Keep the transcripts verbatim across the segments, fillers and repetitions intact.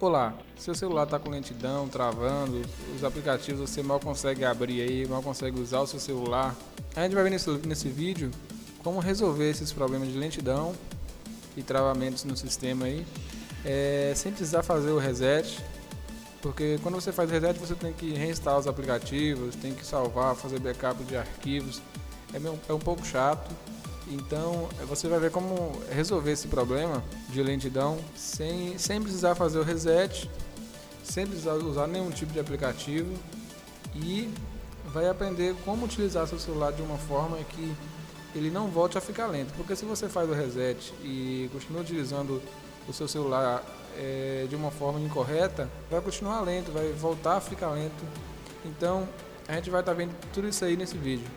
Olá, seu celular está com lentidão, travando, os aplicativos você mal consegue abrir aí, mal consegue usar o seu celular. A gente vai ver nesse, nesse vídeo como resolver esses problemas de lentidão e travamentos no sistema aí, é, sem precisar fazer o reset, porque quando você faz o reset você tem que reinstalar os aplicativos, tem que salvar, fazer backup de arquivos, é, meio, é um pouco chato. Então você vai ver como resolver esse problema de lentidão sem, sem precisar fazer o reset, sem precisar usar nenhum tipo de aplicativo, e vai aprender como utilizar seu celular de uma forma que ele não volte a ficar lento. Porque se você faz o reset e continua utilizando o seu celular é, de uma forma incorreta, vai continuar lento, vai voltar a ficar lento. Então a gente vai estar vendo tudo isso aí nesse vídeo.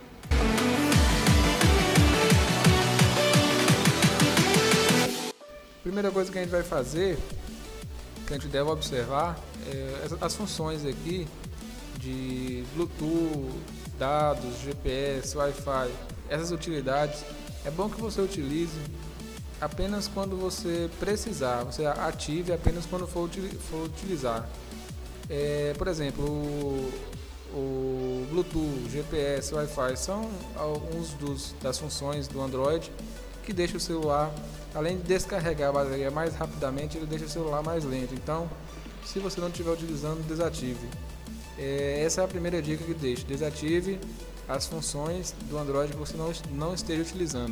Primeira coisa que a gente vai fazer, que a gente deve observar, é as funções aqui de Bluetooth, dados, G P S, Wi-Fi. Essas utilidades é bom que você utilize apenas quando você precisar, você ative apenas quando for, for utilizar. É, por exemplo, o, o Bluetooth, G P S, Wi-Fi são alguns dos, das funções do Android que deixa o celular, além de descarregar a bateria mais rapidamente, ele deixa o celular mais lento. Então, se você não estiver utilizando, desative. É, essa é a primeira dica que deixo: desative as funções do Android que você não, não esteja utilizando.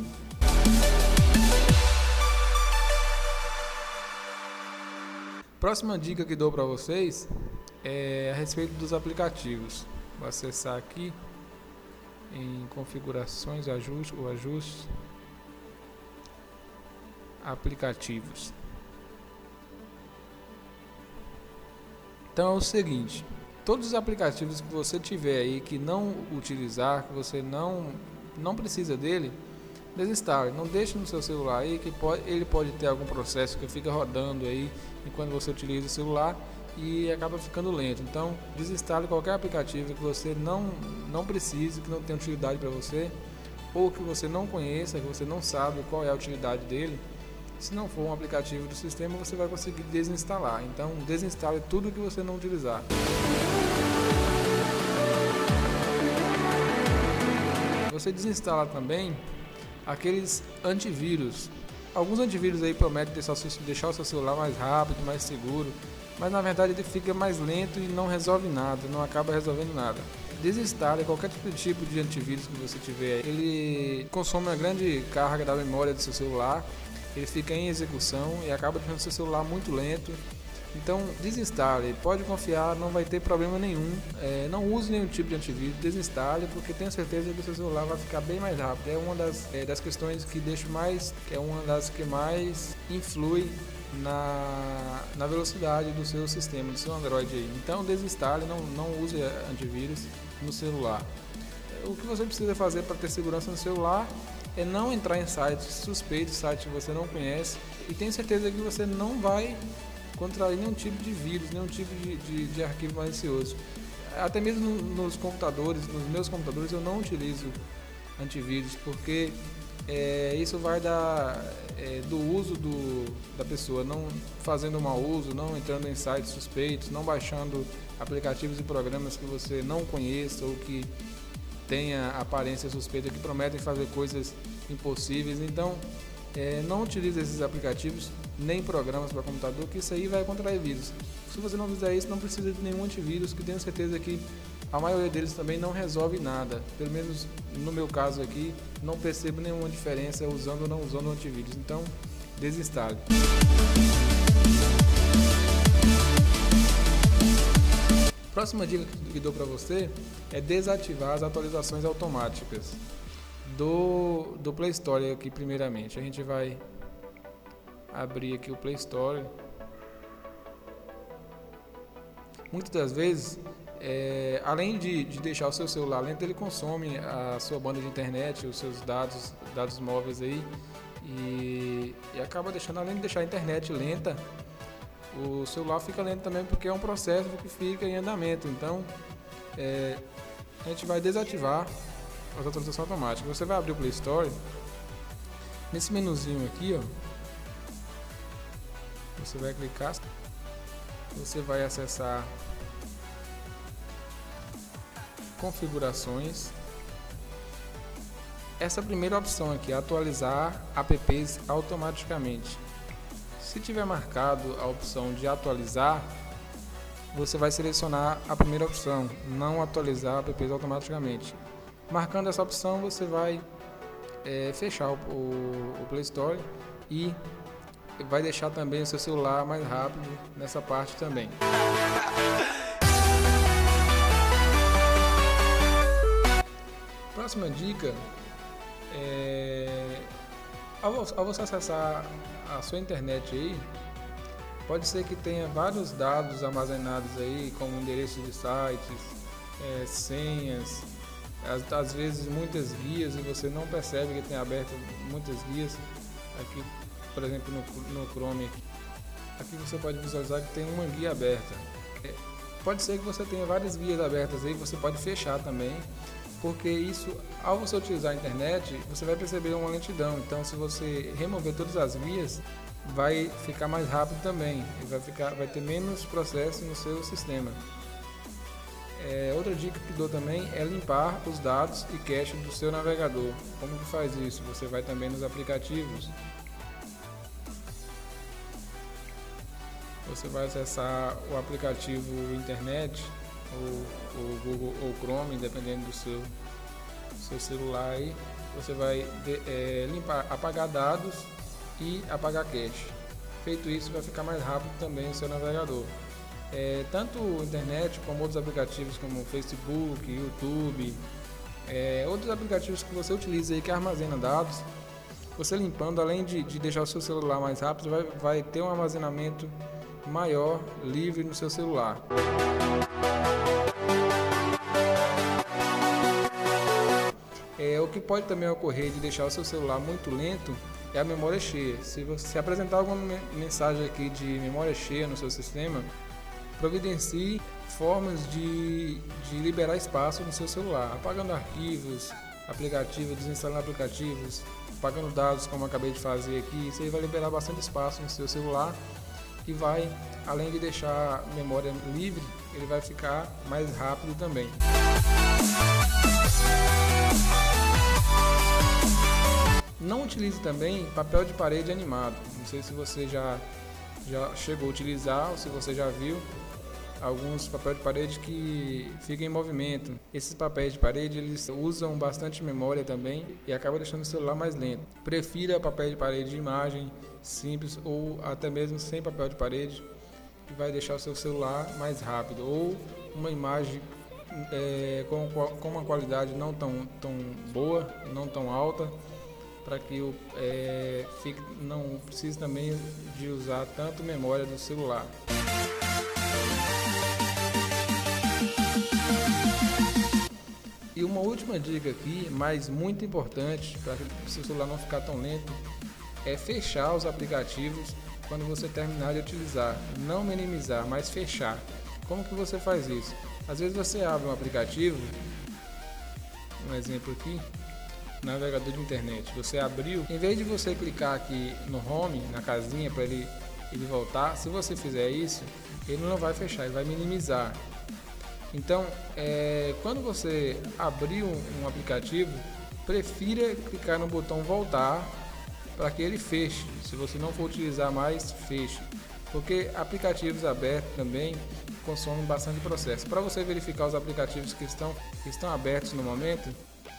Próxima dica que dou para vocês é a respeito dos aplicativos. Vou acessar aqui em configurações, ajuste, o ajuste, aplicativos. Então é o seguinte: todos os aplicativos que você tiver aí que não utilizar, que você não não precisa dele, desinstale. Não deixe no seu celular aí, que pode, ele pode ter algum processo que fica rodando aí enquanto você utiliza o celular e acaba ficando lento. Então desinstale qualquer aplicativo que você não não precise, que não tenha utilidade para você, ou que você não conheça, que você não sabe qual é a utilidade dele. Se não for um aplicativo do sistema, você vai conseguir desinstalar. Então desinstale tudo que você não utilizar. Você desinstala também aqueles antivírus. Alguns antivírus aí prometem deixar o seu celular mais rápido, mais seguro, mas na verdade ele fica mais lento e não resolve nada, não acaba resolvendo nada. Desinstale qualquer tipo de antivírus que você tiver. Ele consome uma grande carga da memória do seu celular, ele fica em execução e acaba deixando seu celular muito lento. Então desinstale, pode confiar, não vai ter problema nenhum. É, não use nenhum tipo de antivírus, desinstale, porque tenho certeza que o seu celular vai ficar bem mais rápido. É uma das, é, das questões que deixo mais, é uma das que mais influi na, na velocidade do seu sistema, do seu Android aí. Então desinstale, não, não use antivírus no celular. O que você precisa fazer para ter segurança no celular é não entrar em sites suspeitos, sites que você não conhece, e tenho certeza que você não vai contrair nenhum tipo de vírus, nenhum tipo de, de, de arquivo malicioso. Até mesmo nos computadores, nos meus computadores, eu não utilizo antivírus, porque é, isso vai dar é, do uso do, da pessoa, não fazendo mau uso, não entrando em sites suspeitos, não baixando aplicativos e programas que você não conheça ou que tenha aparência suspeita, que prometem fazer coisas impossíveis. Então é, não utilize esses aplicativos nem programas para computador, que isso aí vai contrair vírus. Se você não fizer isso, não precisa de nenhum antivírus, que tenho certeza que a maioria deles também não resolve nada. Pelo menos no meu caso aqui, não percebo nenhuma diferença usando ou não usando o antivírus. Então desinstale. Próxima dica que dou para você é desativar as atualizações automáticas do, do Play Store aqui. Primeiramente a gente vai abrir aqui o Play Store. Muitas das vezes, é, além de, de deixar o seu celular lento, ele consome a sua banda de internet, os seus dados, dados móveis aí, e, e acaba deixando, além de deixar a internet lenta, o celular fica lento também, porque é um processo que fica em andamento. Então é, a gente vai desativar as atualizações automáticas. Você vai abrir o Play Store, nesse menuzinho aqui, ó, você vai clicar você vai acessar configurações. Essa primeira opção aqui, atualizar apps automaticamente. Se tiver marcado a opção de atualizar, você vai selecionar a primeira opção, não atualizar apps automaticamente. Marcando essa opção, você vai é, fechar o, o, o Play Store e vai deixar também o seu celular mais rápido nessa parte também. Próxima dica é, ao, ao você acessar a sua internet aí, pode ser que tenha vários dados armazenados aí, como endereços de sites, é, senhas, às, às vezes muitas guias e você não percebe que tem aberto muitas guias. Aqui, por exemplo, no, no Chrome, aqui você pode visualizar que tem uma guia aberta. É, pode ser que você tenha várias guias abertas aí, você pode fechar também, porque isso, ao você utilizar a internet, você vai perceber uma lentidão. Então, se você remover todas as guias, vai ficar mais rápido também, e vai, ficar, vai ter menos processo no seu sistema. É, outra dica que dou também é limpar os dados e cache do seu navegador. Como que faz isso? Você vai também nos aplicativos. Você vai acessar o aplicativo internet, ou o Google ou Chrome, dependendo do seu, seu celular aí. Você vai de, é, limpar, apagar dados e apagar cache. Feito isso, vai ficar mais rápido também o seu navegador. É, tanto a internet como outros aplicativos como Facebook, YouTube, é, outros aplicativos que você utiliza aí que armazena dados, você limpando, além de, de deixar o seu celular mais rápido, vai, vai ter um armazenamento maior, livre no seu celular. É, o que pode também ocorrer de deixar o seu celular muito lento é a memória cheia. Se você apresentar alguma mensagem aqui de memória cheia no seu sistema, providencie formas de, de liberar espaço no seu celular, apagando arquivos, aplicativos, desinstalando aplicativos, apagando dados, como eu acabei de fazer aqui. Isso aí vai liberar bastante espaço no seu celular e vai, além de deixar a memória livre, ele vai ficar mais rápido também. Não utilize também papel de parede animado. Não sei se você já, já chegou a utilizar ou se você já viu alguns papéis de parede que ficam em movimento. Esses papéis de parede eles usam bastante memória também e acabam deixando o celular mais lento. Prefira papel de parede de imagem simples ou até mesmo sem papel de parede, que vai deixar o seu celular mais rápido, ou uma imagem é, com, com uma qualidade não tão, tão boa, não tão alta, para que o, é, fique, não precise também de usar tanto memória do celular. E uma última dica aqui, mas muito importante, para que o seu celular não ficar tão lento, é fechar os aplicativos quando você terminar de utilizar. Não minimizar, mas fechar. Como que você faz isso? Às vezes você abre um aplicativo, um exemplo aqui, navegador de internet, você abriu, em vez de você clicar aqui no home, na casinha para ele, ele voltar, se você fizer isso, ele não vai fechar, ele vai minimizar. Então, é, quando você abrir um, um aplicativo, prefira clicar no botão voltar para que ele feche. Se você não for utilizar mais, feche, porque aplicativos abertos também consomem bastante processo. Para você verificar os aplicativos que estão, que estão abertos no momento,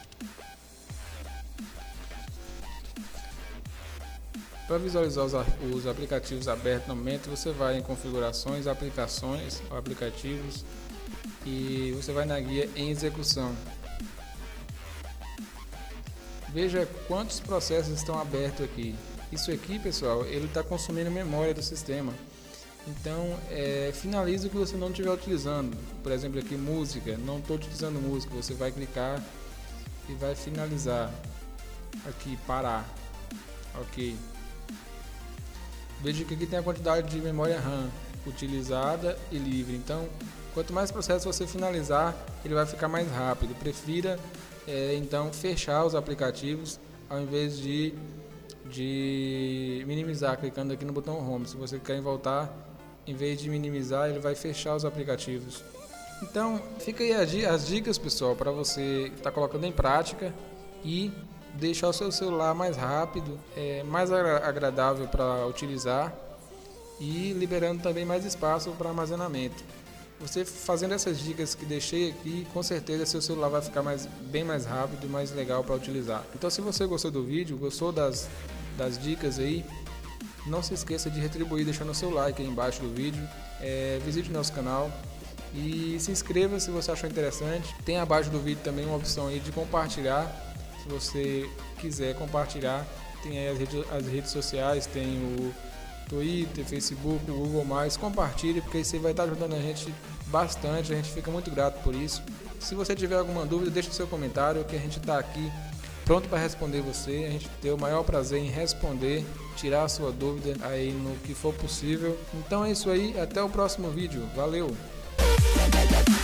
para visualizar os, os aplicativos abertos no momento, você vai em configurações, aplicações, aplicativos, e você vai na guia em execução. Veja quantos processos estão abertos aqui. Isso aqui, pessoal, ele está consumindo memória do sistema. Então, é, finalize o que você não estiver utilizando. Por exemplo, aqui música, não estou utilizando música. Você vai clicar e vai finalizar. Aqui, parar. Ok. Veja que aqui tem a quantidade de memória RAM utilizada e livre. Então, quanto mais processo você finalizar, ele vai ficar mais rápido. Prefira, é, então, fechar os aplicativos ao invés de, de minimizar, clicando aqui no botão Home. Se você quer voltar, em vez de minimizar, ele vai fechar os aplicativos. Então, fica aí as dicas, pessoal, para você estar tá colocando em prática e deixar o seu celular mais rápido, é, mais agradável para utilizar e liberando também mais espaço para armazenamento. Você fazendo essas dicas que deixei aqui, com certeza seu celular vai ficar mais, bem mais rápido e mais legal para utilizar. Então, se você gostou do vídeo, gostou das, das dicas aí, não se esqueça de retribuir deixando o seu like aí embaixo do vídeo, é, visite nosso canal e se inscreva se você achou interessante. Tem abaixo do vídeo também uma opção aí de compartilhar, se você quiser compartilhar. Tem aí as redes, as redes sociais, tem o Twitter, Facebook, o Google mais, compartilhe, porque isso vai estar ajudando a gente bastante, a gente fica muito grato por isso. Se você tiver alguma dúvida, deixe o seu comentário, que a gente está aqui pronto para responder você, a gente tem o maior prazer em responder, tirar a sua dúvida aí no que for possível. Então é isso aí, até o próximo vídeo, valeu!